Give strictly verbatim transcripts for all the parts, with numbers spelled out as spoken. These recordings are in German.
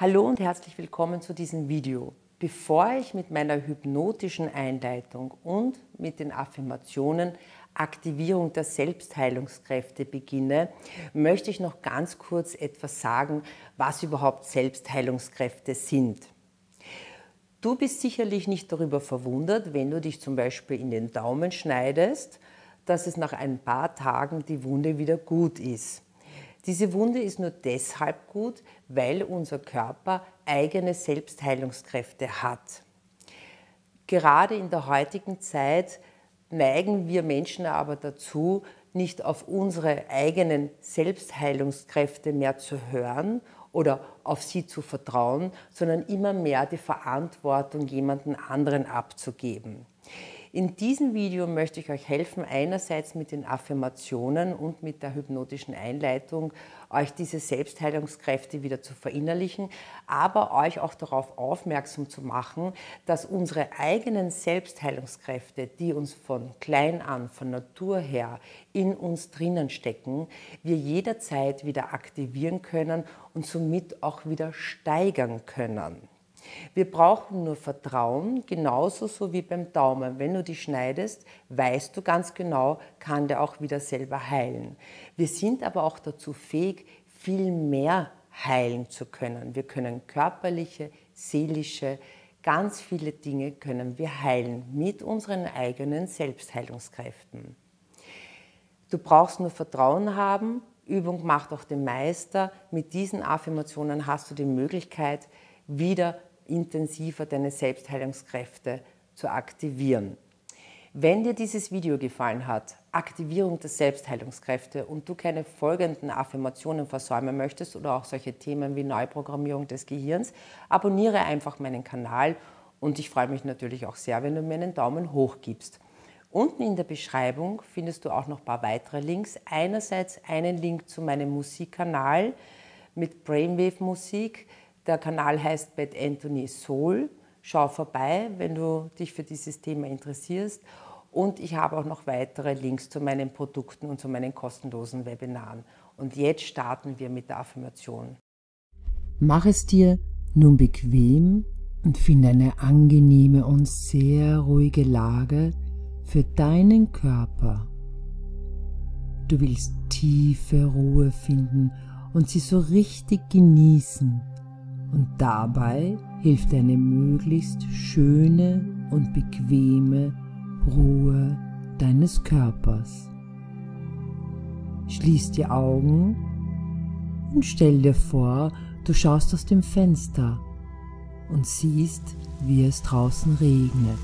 Hallo und herzlich willkommen zu diesem Video. Bevor ich mit meiner hypnotischen Einleitung und mit den Affirmationen Aktivierung der Selbstheilungskräfte beginne, möchte ich noch ganz kurz etwas sagen, was überhaupt Selbstheilungskräfte sind. Du bist sicherlich nicht darüber verwundert, wenn du dich zum Beispiel in den Daumen schneidest, dass es nach ein paar Tagen die Wunde wieder gut ist. Diese Wunde ist nur deshalb gut, weil unser Körper eigene Selbstheilungskräfte hat. Gerade in der heutigen Zeit neigen wir Menschen aber dazu, nicht auf unsere eigenen Selbstheilungskräfte mehr zu hören oder auf sie zu vertrauen, sondern immer mehr die Verantwortung jemandem anderen abzugeben. In diesem Video möchte ich euch helfen, einerseits mit den Affirmationen und mit der hypnotischen Einleitung, euch diese Selbstheilungskräfte wieder zu verinnerlichen, aber euch auch darauf aufmerksam zu machen, dass unsere eigenen Selbstheilungskräfte, die uns von klein an, von Natur her in uns drinnen stecken, wir jederzeit wieder aktivieren können und somit auch wieder steigern können. Wir brauchen nur Vertrauen, genauso so wie beim Daumen. Wenn du dich schneidest, weißt du ganz genau, kann der auch wieder selber heilen. Wir sind aber auch dazu fähig, viel mehr heilen zu können. Wir können körperliche, seelische, ganz viele Dinge können wir heilen mit unseren eigenen Selbstheilungskräften. Du brauchst nur Vertrauen haben, Übung macht auch den Meister. Mit diesen Affirmationen hast du die Möglichkeit, wieder intensiver deine Selbstheilungskräfte zu aktivieren. Wenn dir dieses Video gefallen hat, Aktivierung der Selbstheilungskräfte, und du keine folgenden Affirmationen versäumen möchtest oder auch solche Themen wie Neuprogrammierung des Gehirns, abonniere einfach meinen Kanal und ich freue mich natürlich auch sehr, wenn du mir einen Daumen hoch gibst. Unten in der Beschreibung findest du auch noch ein paar weitere Links. Einerseits einen Link zu meinem Musikkanal mit Brainwave-Musik. Der Kanal heißt Bad Anthony Soul. Schau vorbei, wenn du dich für dieses Thema interessierst. Und ich habe auch noch weitere Links zu meinen Produkten und zu meinen kostenlosen Webinaren. Und jetzt starten wir mit der Affirmation. Mach es dir nun bequem und finde eine angenehme und sehr ruhige Lage für deinen Körper. Du willst tiefe Ruhe finden und sie so richtig genießen. Und dabei hilft eine möglichst schöne und bequeme Ruhe deines Körpers. Schließ die Augen und stell dir vor, du schaust aus dem Fenster und siehst, wie es draußen regnet.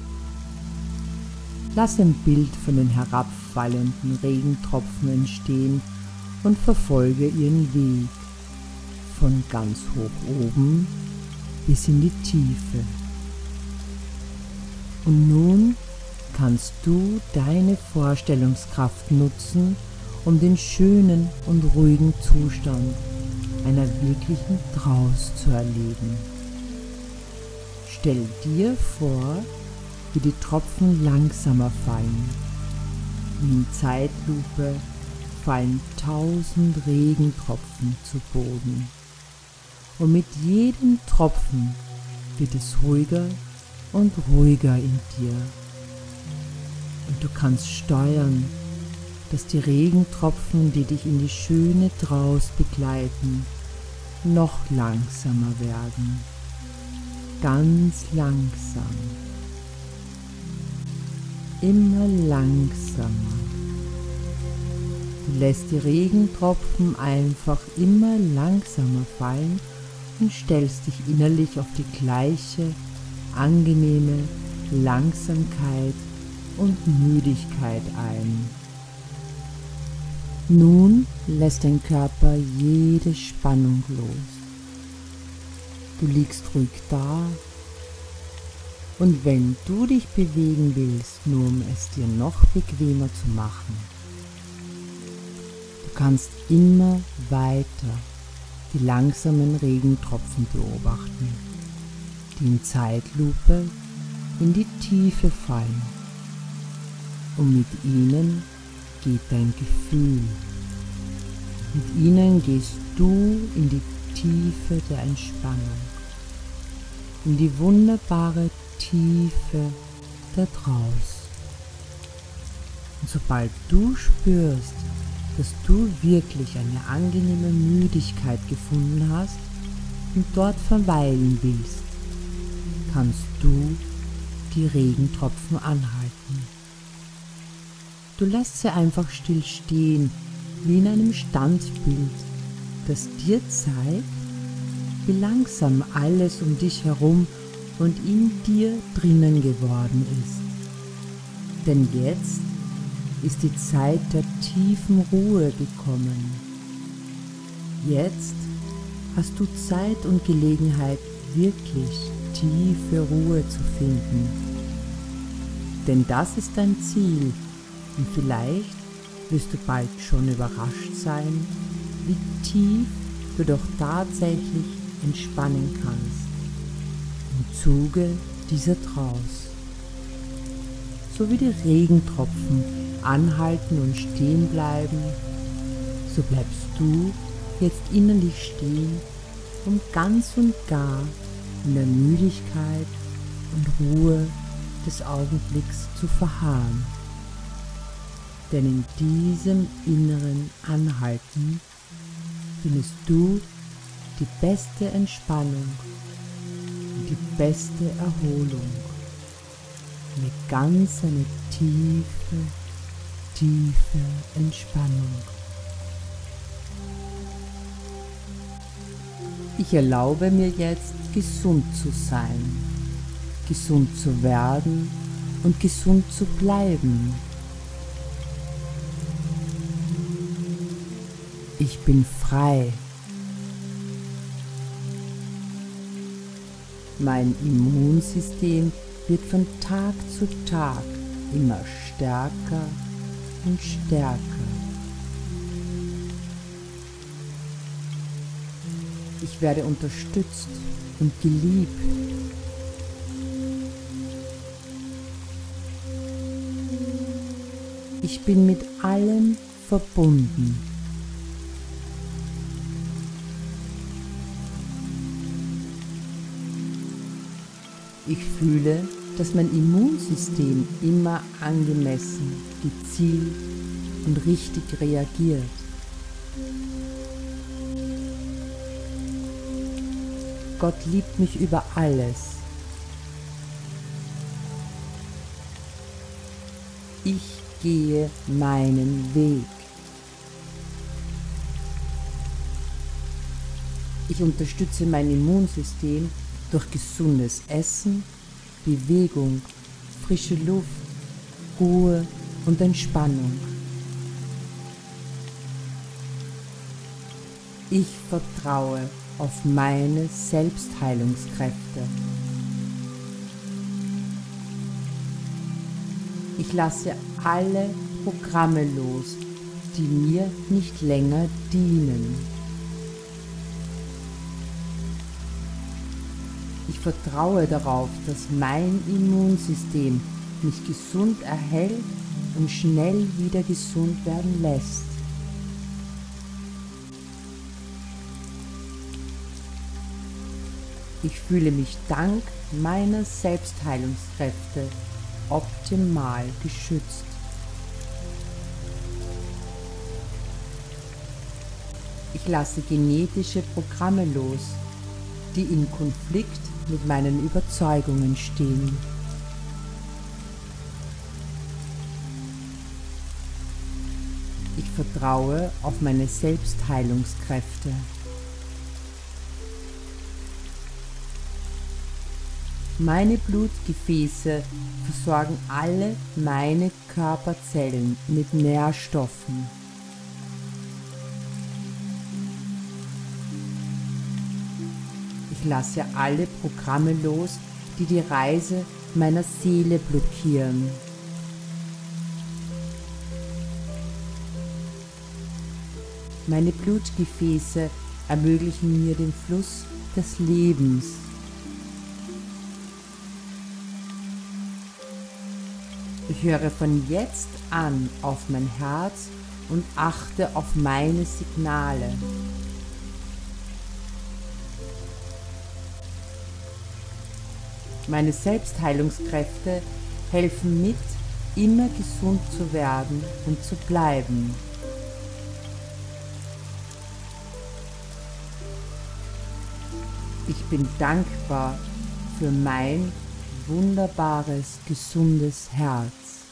Lass ein Bild von den herabfallenden Regentropfen entstehen und verfolge ihren Weg von ganz hoch oben bis in die Tiefe. Und nun kannst du deine Vorstellungskraft nutzen, um den schönen und ruhigen Zustand einer wirklichen Trance zu erleben. Stell dir vor, wie die Tropfen langsamer fallen. Wie in Zeitlupe fallen tausend Regentropfen zu Boden. Und mit jedem Tropfen wird es ruhiger und ruhiger in dir. Und du kannst steuern, dass die Regentropfen, die dich in die schöne Trance begleiten, noch langsamer werden. Ganz langsam. Immer langsamer. Du lässt die Regentropfen einfach immer langsamer fallen und stellst dich innerlich auf die gleiche, angenehme Langsamkeit und Müdigkeit ein. Nun lässt dein Körper jede Spannung los. Du liegst ruhig da und wenn du dich bewegen willst, nur um es dir noch bequemer zu machen, du kannst immer weiter die langsamen Regentropfen beobachten, die in Zeitlupe in die Tiefe fallen. Und mit ihnen geht dein Gefühl. Mit ihnen gehst du in die Tiefe der Entspannung, in die wunderbare Tiefe da draußen. Und sobald du spürst, dass du wirklich eine angenehme Müdigkeit gefunden hast und dort verweilen willst, kannst du die Regentropfen anhalten. Du lässt sie einfach still stehen, wie in einem Standbild, das dir zeigt, wie langsam alles um dich herum und in dir drinnen geworden ist. Denn jetzt ist die Zeit der tiefen Ruhe gekommen. Jetzt hast du Zeit und Gelegenheit, wirklich tiefe Ruhe zu finden. Denn das ist dein Ziel und vielleicht wirst du bald schon überrascht sein, wie tief du doch tatsächlich entspannen kannst im Zuge dieser Trance. So wie die Regentropfen anhalten und stehen bleiben, so bleibst du jetzt innerlich stehen, um ganz und gar in der Müdigkeit und Ruhe des Augenblicks zu verharren. Denn in diesem inneren Anhalten findest du die beste Entspannung, die beste Erholung, eine ganz eine tiefe, tiefe Entspannung. Ich erlaube mir jetzt, gesund zu sein, gesund zu werden und gesund zu bleiben. Ich bin frei. Mein Immunsystem wird von Tag zu Tag immer stärker und stärker. Ich werde unterstützt und geliebt. Ich bin mit allem verbunden. Ich fühle, dass mein Immunsystem immer angemessen, gezielt und richtig reagiert. Gott liebt mich über alles. Ich gehe meinen Weg. Ich unterstütze mein Immunsystem durch gesundes Essen, Bewegung, frische Luft, Ruhe und Entspannung. Ich vertraue auf meine Selbstheilungskräfte. Ich lasse alle Programme los, die mir nicht länger dienen. Ich vertraue darauf, dass mein Immunsystem mich gesund erhält und schnell wieder gesund werden lässt. Ich fühle mich dank meiner Selbstheilungskräfte optimal geschützt. Ich lasse genetische Programme los, die in Konflikt mit meinen Überzeugungen stehen. Ich vertraue auf meine Selbstheilungskräfte. Meine Blutgefäße versorgen alle meine Körperzellen mit Nährstoffen. Ich lasse alle Programme los, die die Reise meiner Seele blockieren. Meine Blutgefäße ermöglichen mir den Fluss des Lebens. Ich höre von jetzt an auf mein Herz und achte auf meine Signale. Meine Selbstheilungskräfte helfen mit, immer gesund zu werden und zu bleiben. Ich bin dankbar für mein wunderbares, gesundes Herz.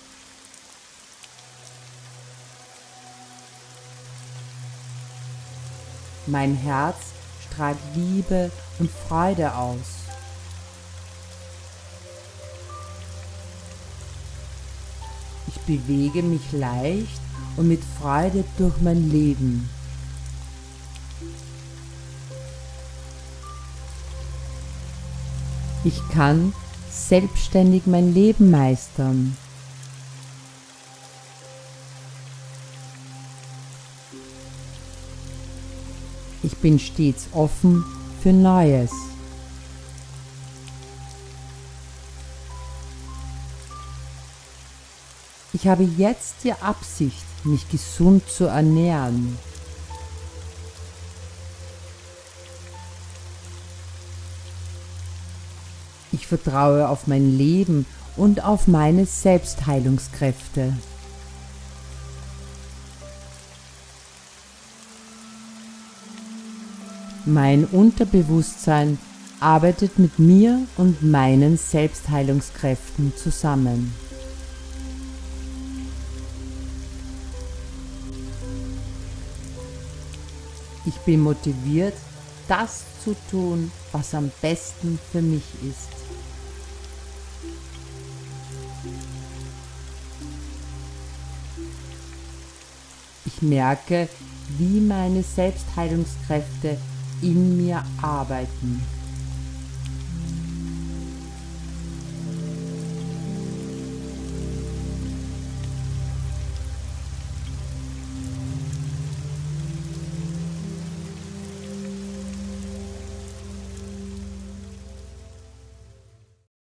Mein Herz strahlt Liebe und Freude aus. Ich bewege mich leicht und mit Freude durch mein Leben. Ich kann selbstständig mein Leben meistern. Ich bin stets offen für Neues. Ich habe jetzt die Absicht, mich gesund zu ernähren. Ich vertraue auf mein Leben und auf meine Selbstheilungskräfte. Mein Unterbewusstsein arbeitet mit mir und meinen Selbstheilungskräften zusammen. Ich bin motiviert, das zu tun, was am besten für mich ist. Ich merke, wie meine Selbstheilungskräfte in mir arbeiten.